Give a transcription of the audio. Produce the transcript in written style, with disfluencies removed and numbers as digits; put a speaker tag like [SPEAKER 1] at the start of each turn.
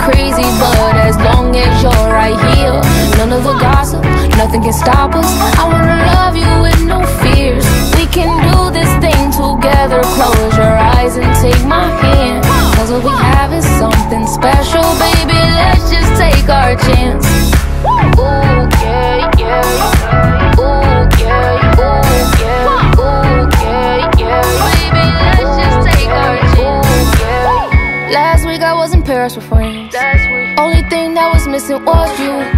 [SPEAKER 1] crazy, but as long as you're right here, none of the gossip, nothing can stop us. I wanna love you with no fears. We can do this thing together. Close your eyes and take my hand, 'cause what we have is something special, baby. Let's just take our chance. Ooh, yeah, yeah. Ooh, yeah, ooh, yeah. Ooh, yeah, yeah. Baby, let's just take our chance. Last week I was in Paris with friends. Only thing that was missing was you.